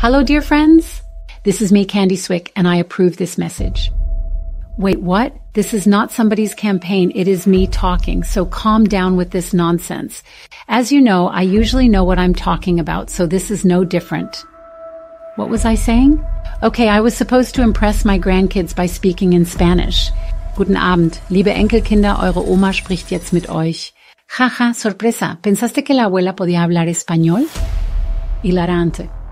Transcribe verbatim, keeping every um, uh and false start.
Hello, dear friends. This is me, Candy Swick, and I approve this message. Wait, what? This is not somebody's campaign. It is me talking, so calm down with this nonsense. As you know, I usually know what I'm talking about, so this is no different. What was I saying? Okay, I was supposed to impress my grandkids by speaking in Spanish. Guten Abend, liebe Enkelkinder, eure Oma spricht jetzt mit euch. Jaja, sorpresa, ¿pensaste que la abuela podía hablar español? Hilarante.